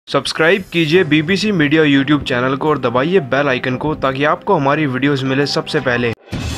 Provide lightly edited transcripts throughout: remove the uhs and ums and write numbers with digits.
Subscribe कीजिए BBC media YouTube channel को और दबाइए बेल आइकन को ताकि आपको हमारी वीडियोस मिले सबसे पहले।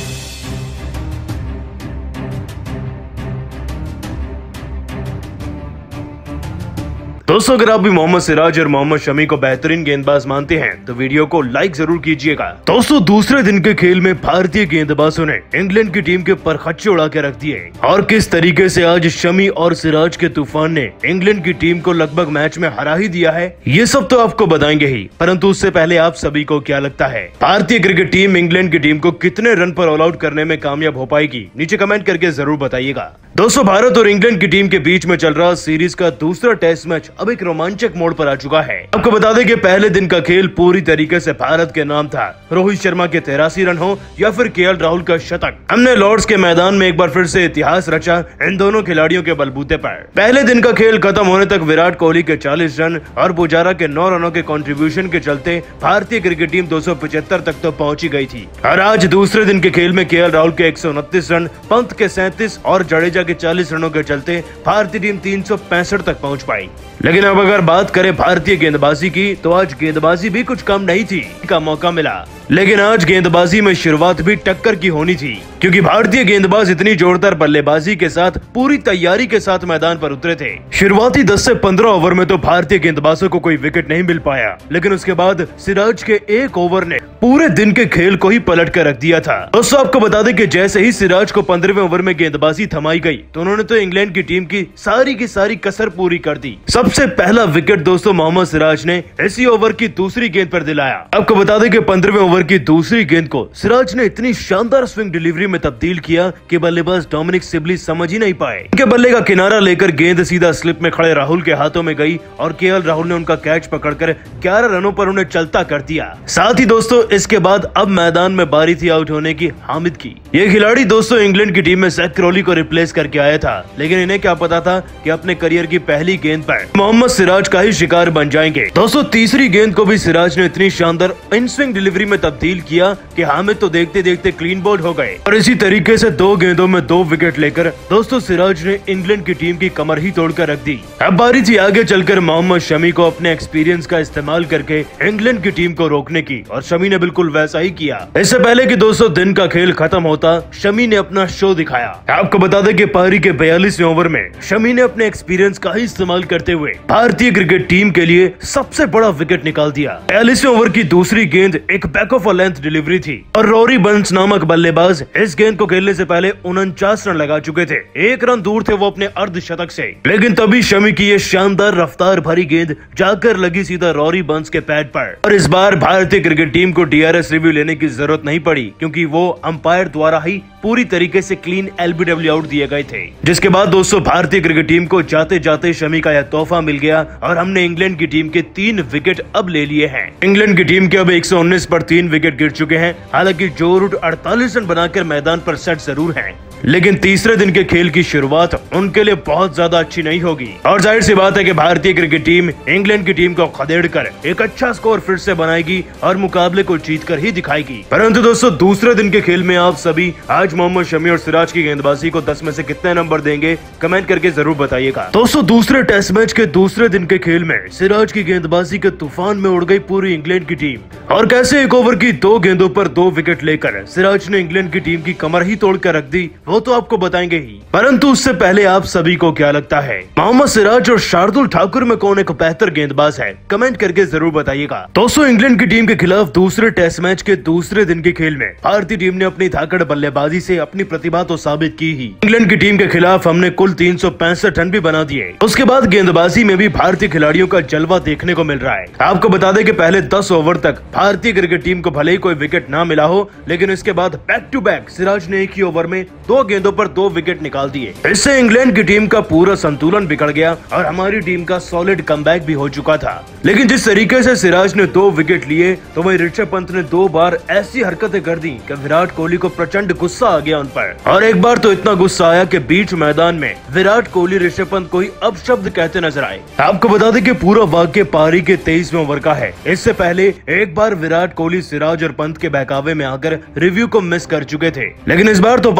दोस्तों, अगर आप भी मोहम्मद सिराज और मोहम्मद शमी को बेहतरीन गेंदबाज मानते हैं तो वीडियो को लाइक जरूर कीजिएगा। दोस्तों, दूसरे दिन के खेल में भारतीय गेंदबाजों ने इंग्लैंड की टीम के परखच्चे उड़ा के रख दिए और किस तरीके से आज शमी और सिराज के तूफान ने इंग्लैंड की टीम को लगभग मैच में हरा ही दिया है, ये सब तो आपको बताएंगे ही। परंतु उससे पहले आप सभी को क्या लगता है, भारतीय क्रिकेट टीम इंग्लैंड की टीम को कितने रन पर ऑल आउट करने में कामयाब हो पाएगी? नीचे कमेंट करके जरूर बताइएगा। दोस्तों, भारत और इंग्लैंड की टीम के बीच में चल रहा सीरीज का दूसरा टेस्ट मैच अब एक रोमांचक मोड़ पर आ चुका है। आपको बता दें कि पहले दिन का खेल पूरी तरीके से भारत के नाम था। रोहित शर्मा के 83 रन हो या फिर केएल राहुल का शतक, हमने लॉर्ड्स के मैदान में एक बार फिर से इतिहास रचा इन दोनों खिलाड़ियों के बलबूते पर। पहले दिन का खेल खत्म होने तक विराट कोहली के 40 रन और पुजारा के 9 रनों के कंट्रीब्यूशन के चलते भारतीय क्रिकेट टीम 275 तक तो पहुंची गई थी। और आज दूसरे दिन के खेल में केएल राहुल के 129 रन, पंत के 37 और जडेजा के 40 रनों के चलते भारतीय टीम 365 तक पहुंच पाई। लेकिन अब अगर बात करें भारतीय गेंदबाजी की, तो आज गेंदबाजी भी कुछ कम नहीं थी का मौका मिला। लेकिन आज गेंदबाजी में शुरुआत भी टक्कर की होनी थी, क्योंकि भारतीय गेंदबाज इतनी जोरदार बल्लेबाजी के साथ पूरी तैयारी के साथ मैदान पर उतरे थे। शुरुआती 10 से 15 ओवर में तो भारतीय गेंदबाजों को कोई विकेट नहीं मिल पाया, लेकिन उसके बाद सिराज के एक ओवर ने पूरे दिन के खेल को ही पलट कर रख दिया था। दोस्तों, आपको बता दें कि जैसे ही सिराज को 15वें ओवर में गेंदबाजी थमाई गई तो उन्होंने तो इंग्लैंड की टीम की सारी कसर पूरी कर दी। सबसे पहला विकेट दोस्तों मोहम्मद सिराज ने इसी ओवर की दूसरी गेंद पर दिलाया। आपको बता दें कि 15वें ओवर की दूसरी गेंद को सिराज ने इतनी शानदार स्विंग डिलीवरी में तब्दील किया कि बल्लेबाज डोमिनिक सिबली समझ ही नहीं पाए। उनके बल्ले का किनारा लेकर गेंद सीधा स्लिप में खड़े राहुल के हाथों में गई और केएल राहुल ने उनका कैच पकड़कर 11 रनों पर उन्हें चलता कर दिया। साथ ही दोस्तों, इसके बाद अब मैदान में बारी थी आउट होने की हामिद की। ये खिलाड़ी दोस्तों इंग्लैंड की टीम में ज़ैक क्रॉली को रिप्लेस करके आया था, लेकिन इन्हें क्या पता था कि अपने करियर की पहली गेंद पर मोहम्मद सिराज का ही शिकार बन जाएंगे। दोस्तों, तीसरी गेंद को भी सिराज ने इतनी शानदार इन स्विंग डिलीवरी में तब्दील किया कि हामिद तो देखते देखते क्लीन बोल्ड हो गए और इसी तरीके से 2 गेंदों में 2 विकेट लेकर दोस्तों सिराज ने इंग्लैंड की टीम की कमर ही तोड़कर रख दी। अब बारी थी आगे चलकर मोहम्मद शमी को अपने एक्सपीरियंस का इस्तेमाल करके इंग्लैंड की टीम को रोकने की, और शमी ने बिल्कुल वैसा ही किया। इससे पहले कि दोस्तों दिन का खेल खत्म होता, शमी ने अपना शो दिखाया। आपको बता दें कि पारी के 42वें ओवर में शमी ने अपने एक्सपीरियंस का ही इस्तेमाल करते हुए भारतीय क्रिकेट टीम के लिए सबसे बड़ा विकेट निकाल दिया। 42वें ओवर की दूसरी गेंद एक back of a length delivery थी और रॉरी बर्न्स नामक बल्लेबाज इस गेंद को खेलने से पहले 49 रन लगा चुके थे। 1 रन दूर थे वो अपने अर्धशतक से, लेकिन तभी शमी की ये शानदार रफ्तार भरी गेंद जाकर लगी सीधा रॉरी बर्न्स के पैड पर। और इस बार भारतीय क्रिकेट टीम को डीआरएस रिव्यू लेने की जरूरत नहीं पड़ी, क्योंकि वो अंपायर द्वारा ही पूरी तरीके से क्लीन एलबीडब्ल्यू आउट दिए गए थे। जिसके बाद दोस्तों भारतीय क्रिकेट टीम को जाते जाते शमी का यह तोहफा मिल गया और हमने इंग्लैंड की टीम के 3 विकेट अब ले लिए हैं। इंग्लैंड की टीम के अब 119 पर 3 विकेट गिर चुके हैं। हालांकि जो रूट 48 रन बनाकर मैदान पर सेट जरूर हैं, लेकिन तीसरे दिन के खेल की शुरुआत उनके लिए बहुत ज्यादा अच्छी नहीं होगी और जाहिर सी बात है कि भारतीय क्रिकेट टीम इंग्लैंड की टीम को खदेड़कर एक अच्छा स्कोर फिर से बनाएगी और मुकाबले को जीतकर ही दिखाएगी। परंतु दोस्तों, दूसरे दिन के खेल में आप सभी आज मोहम्मद शमी और सिराज की गेंदबाजी को 10 में से कितने नंबर देंगे, कमेंट करके जरूर बताइएगा। दोस्तों, दूसरे टेस्ट मैच के दूसरे दिन के खेल में सिराज की गेंदबाजी के तूफान में उड़ गई पूरी इंग्लैंड की टीम और कैसे एक ओवर की 2 गेंदों पर 2 विकेट लेकर सिराज ने इंग्लैंड की टीम की कमर ही तोड़कर रख दी, वो तो आपको बताएंगे ही। परंतु उससे पहले आप सभी को क्या लगता है, मोहम्मद सिराज और शार्दुल ठाकुर में कौन एक बेहतर गेंदबाज है? कमेंट करके जरूर बताइएगा। दोस्तों, इंग्लैंड की टीम के खिलाफ दूसरे टेस्ट मैच के दूसरे दिन के खेल में भारतीय टीम ने अपनी धाकड़ बल्लेबाजी से अपनी प्रतिभा तो साबित की ही। इंग्लैंड की टीम के खिलाफ हमने कुल 365 रन भी बना दिए। उसके बाद गेंदबाजी में भी भारतीय खिलाड़ियों का जलवा देखने को मिल रहा है। आपको बता दें कि पहले 10 ओवर तक भारतीय क्रिकेट टीम को भले ही कोई विकेट ना मिला हो, लेकिन इसके बाद बैक टू बैक सिराज ने एक ही ओवर में 2 गेंदों पर 2 विकेट निकाल दिए। इससे इंग्लैंड की टीम का पूरा संतुलन बिगड़ गया और हमारी टीम का सॉलिड कमबैक भी हो चुका था। लेकिन जिस तरीके से सिराज ने 2 विकेट लिए, तो वही ऋषभ पंत ने 2 बार ऐसी हरकतें कर दी कि विराट कोहली को प्रचंड गुस्सा आ गया उन पर। और एक बार तो इतना गुस्सा आया कि बीच मैदान में विराट कोहली ऋषभ पंत को ही अपशब्द कहते नजर आए। आपको बता दें कि पूरा वाक्य पारी के 23वें ओवर का है। इससे पहले एक बार विराट कोहली सिराज और पंत के बहकावे में आकर रिव्यू को मिस कर चुके थे, लेकिन इस बार तो पारी के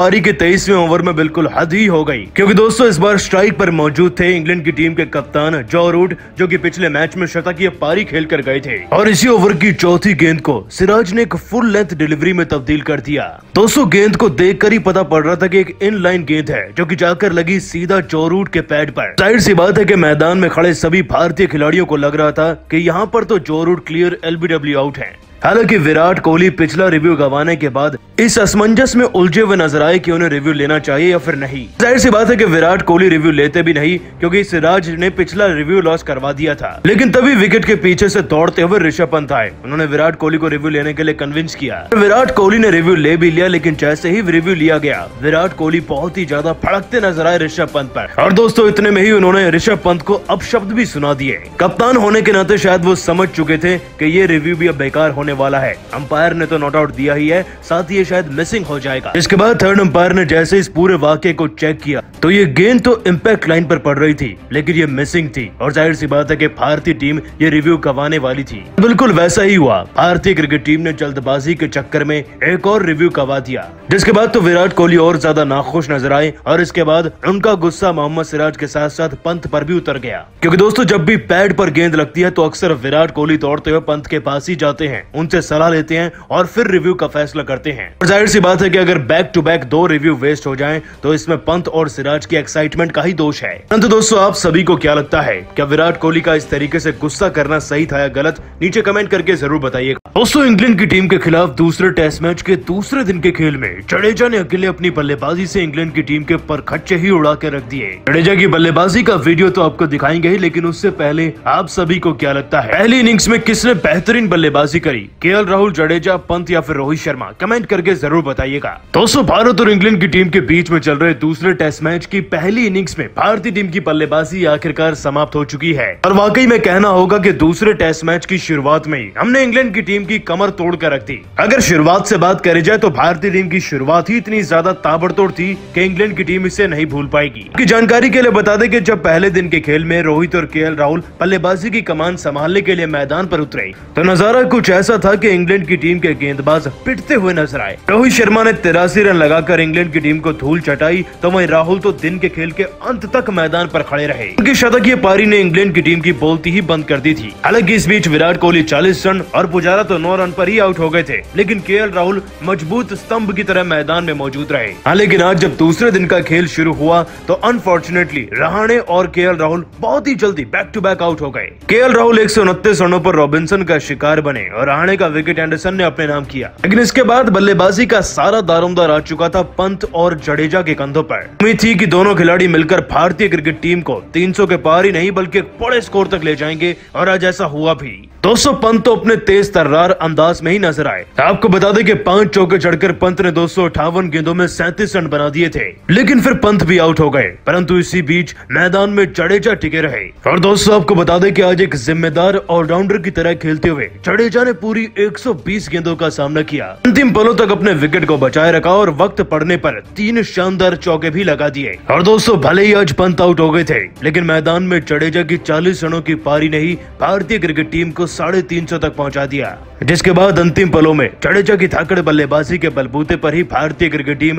23वें ओवर में बिल्कुल हद ही हो गई, क्योंकि दोस्तों इस बार स्ट्राइक पर मौजूद थे इंग्लैंड की टीम के कप्तान जॉ रूट, जो कि पिछले मैच में शतकीय पारी खेल कर गए थे। और इसी ओवर की चौथी गेंद को सिराज ने एक फुल लेंथ डिलीवरी में तब्दील कर दिया। दोस्तों गेंद को देखकर ही पता पड़ रहा था कि एक इन लाइन गेंद है, जो कि जाकर लगी सीधा जॉ रूट के पैड पर। जाहिर सी बात है कि मैदान में खड़े सभी भारतीय खिलाड़ियों को लग रहा था कि यहाँ पर तो Joe Root clear LBW out है। हालांकि विराट कोहली पिछला रिव्यू गंवाने के बाद इस असमंजस में उलझे हुए नजर आए कि उन्हें रिव्यू लेना चाहिए या फिर नहीं। जाहिर सी बात है कि विराट कोहली रिव्यू लेते भी नहीं, क्योंकि सिराज ने पिछला रिव्यू लॉस करवा दिया था। लेकिन तभी विकेट के पीछे से दौड़ते हुए ऋषभ पंत आए। उन्होंने विराट कोहली को रिव्यू लेने के लिए कन्विंस किया। विराट कोहली ने रिव्यू ले भी लिया, लेकिन जैसे ही रिव्यू लिया गया, विराट कोहली बहुत ही ज्यादा भड़कते नजर आए ऋषभ पंत पर। और दोस्तों इतने में ही उन्होंने ऋषभ पंत को अपशब्द भी सुना दिए। कप्तान होने के नाते शायद वो समझ चुके थे कि ये रिव्यू भी अब बेकार होने वाला है। अंपायर ने तो नॉट आउट दिया ही है, साथ ही ये शायद मिसिंग हो जाएगा। इसके बाद थर्ड अंपायर ने जैसे इस पूरे वाकये को चेक किया तो ये गेंद तो इम्पैक्ट लाइन पर पड़ रही थी, लेकिन ये मिसिंग थी। और जाहिर सी बात है कि भारतीय टीम ये रिव्यू गंवाने वाली थी। बिल्कुल वैसा ही हुआ। भारतीय क्रिकेट टीम ने जल्दबाजी के चक्कर में एक और रिव्यू गंवा दिया, जिसके बाद तो विराट कोहली और ज्यादा नाखुश नजर आए। और इसके बाद उनका गुस्सा मोहम्मद सिराज के साथ साथ पंत पर भी उतर गया, क्योंकि दोस्तों जब भी पैड पर गेंद लगती है तो अक्सर विराट कोहली दौड़ते हुए पंत के पास ही जाते हैं, उनसे सलाह लेते हैं और फिर रिव्यू का फैसला करते हैं। और जाहिर सी बात है कि अगर back to back 2 review waste हो जाएं, तो इसमें पंत और सिराज की एक्साइटमेंट का ही दोष है। परंतु दोस्तों आप सभी को क्या लगता है, क्या विराट कोहली का इस तरीके से गुस्सा करना सही था या गलत? नीचे कमेंट करके जरूर बताइएगा। दोस्तों इंग्लैंड की टीम के खिलाफ दूसरे टेस्ट मैच के दूसरे दिन के खेल में जडेजा ने अकेले अपनी बल्लेबाजी से इंग्लैंड की टीम के परखच्चे ही उड़ा के रख दिए। जडेजा की बल्लेबाजी का वीडियो तो आपको दिखाएंगे ही, लेकिन उससे पहले आप सभी को क्या लगता है, पहली इनिंग्स में किसने बेहतरीन बल्लेबाजी करी? केएल राहुल, जडेजा, पंत या फिर रोहित शर्मा? कमेंट करके जरूर बताइएगा। दोस्तों भारत और इंग्लैंड की टीम के बीच में चल रहे दूसरे टेस्ट मैच की पहली इनिंग्स में भारतीय टीम की बल्लेबाजी आखिरकार समाप्त हो चुकी है। और वाकई में कहना होगा कि दूसरे टेस्ट मैच की शुरुआत में ही हमने इंग्लैंड की टीम की कमर तोड़ कर रख दी। अगर शुरुआत से बात करी जाए तो भारतीय टीम की शुरुआत ही इतनी ज्यादा ताबड़तोड़ थी कि इंग्लैंड की टीम इसे नहीं भूल पाएगी। की जानकारी के लिए बता दें कि जब पहले दिन के खेल में रोहित और केएल राहुल बल्लेबाजी की कमान संभालने के लिए मैदान पर उतरे तो नजारा कुछ ऐसा था कि इंग्लैंड की टीम के गेंदबाज पिटते हुए नजर आए। रोहित शर्मा ने 83 रन लगाकर इंग्लैंड की टीम को धूल चटाई, तो वहीं राहुल तो दिन के खेल के अंत तक मैदान पर खड़े रहे। उनकी शतकीय पारी ने इंग्लैंड की टीम की बोलती ही बंद कर दी थी। हालांकि इस बीच विराट कोहली 40 रन और पुजारा तो 9 रन पर ही आउट हो गए थे, लेकिन केएल राहुल मजबूत स्तंभ की तरह मैदान में मौजूद रहे। हाँ, लेकिन आज जब दूसरे दिन का खेल शुरू हुआ तो अनफॉर्चुनेटली रहाणे और केएल राहुल बहुत ही जल्दी बैक टू बैक आउट हो गए। केएल राहुल 129 रनों पर रॉबिन्सन का शिकार बने और रहाणे का विकेट एंडरसन ने अपने नाम किया। लेकिन इसके बाद बल्लेबाजी का सारा दारोमदार आ चुका था पंत और जडेजा के कंधों पर। उम्मीद थी कि दोनों खिलाड़ी मिलकर भारतीय क्रिकेट टीम को 300 के पार ही नहीं बल्कि एक बड़े स्कोर तक ले जाएंगे, और आज ऐसा हुआ भी। दोस्तों पंत तो अपने तेज तर्रार अंदाज में ही नजर आए। आपको बता दें कि 5 चौके चढ़कर पंत ने 258 गेंदों में 37 रन बना दिए थे, लेकिन फिर पंत भी आउट हो गए। परंतु इसी बीच मैदान में जडेजा टिके रहे। और दोस्तों आपको बता दें कि आज एक जिम्मेदार ऑलराउंडर की तरह खेलते हुए जडेजा ने पूरी 120 गेंदों का सामना किया। अंतिम पलों तक अपने विकेट को बचाए रखा और वक्त पड़ने पर 3 शानदार चौके भी लगा दिए। और दोस्तों भले ही आज पंत आउट हो गए थे, लेकिन मैदान में जडेजा की 40 रनों की पारी ने ही भारतीय क्रिकेट टीम को 350 तक पहुंचा दिया, जिसके बाद अंतिम पलों में जडेजा की धाकड़ बल्लेबाजी के बलबूते पर ही भारतीय क्रिकेट टीम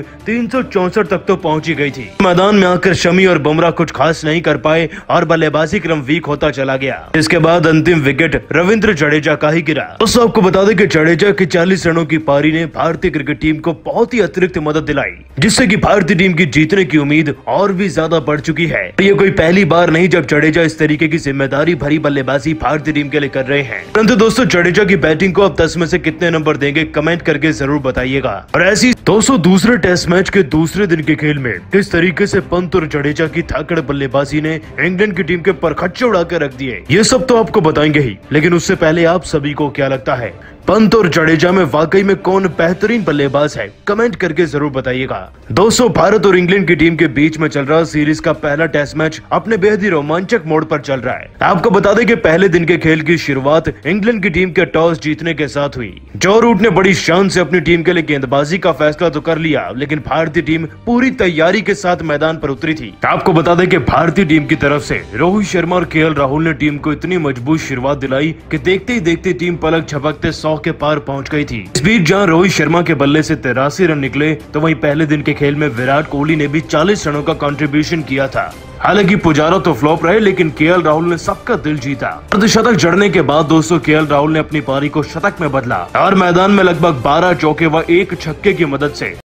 364 तक तो पहुंची गई थी। मैदान में आकर शमी और बुमराह कुछ खास नहीं कर पाए और बल्लेबाजी क्रम वीक होता चला गया। इसके बाद अंतिम विकेट रविंद्र जडेजा का ही गिरा। दोस्तों आपको बता दें कि जडेजा की 40 रनों की पारी ने भारतीय क्रिकेट टीम को बहुत ही अतिरिक्त मदद दिलाई, जिससे कि भारतीय टीम की जीतने की उम्मीद और भी ज्यादा बढ़ चुकी है। ये कोई पहली बार नहीं जब जडेजा इस तरीके की जिम्मेदारी भरी बल्लेबाजी भारतीय टीम के लिए कर रहे हैं। परंतु दोस्तों जडेजा की बैटिंग को आप 10 में से कितने नंबर देंगे, कमेंट करके जरूर बताइएगा। और ऐसी दोस्तों दूसरे टेस्ट मैच के दूसरे दिन के खेल में किस तरीके से पंत और जडेजा की धाकड़ बल्लेबाजी ने इंग्लैंड की टीम के परखच्चे उड़ाकर रख दिए, ये सब तो आपको बताएंगे ही, लेकिन उससे पहले आप सभी को क्या लगता है, पंत और जडेजा में वाकई में कौन बेहतरीन बल्लेबाज है? कमेंट करके जरूर बताइएगा। दोस्तों भारत और इंग्लैंड की टीम के बीच में चल रहा सीरीज का पहला टेस्ट मैच अपने बेहद ही रोमांचक मोड पर चल रहा है। आपको बता दें कि पहले दिन के खेल की शुरुआत शुरुआत इंग्लैंड की टीम के टॉस जीतने के साथ हुई। जो रूट ने बड़ी शान से अपनी टीम के लिए गेंदबाजी का फैसला तो कर लिया, लेकिन भारतीय टीम पूरी तैयारी के साथ मैदान पर उतरी थी। आपको बता दें कि भारतीय टीम की तरफ से रोहित शर्मा और केएल राहुल ने टीम को इतनी मजबूत शुरुआत दिलाई कि देखते ही देखते टीम पलक झपकते 100 के पार पहुंच गई थी। इस बीच जहां रोहित शर्मा के बल्ले से 83 रन निकले, तो वहीं पहले दिन के खेल में विराट कोहली ने भी 40 रनों का कंट्रीब्यूशन किया था। हालांकि पुजारा तो फ्लॉप रहे, लेकिन केएल राहुल ने सबका दिल जीता। अर्धशतक जड़ने के बाद दोस्तों केएल राहुल ने अपनी पारी को शतक में बदला और मैदान में लगभग 12 चौके व 1 छक्के की मदद से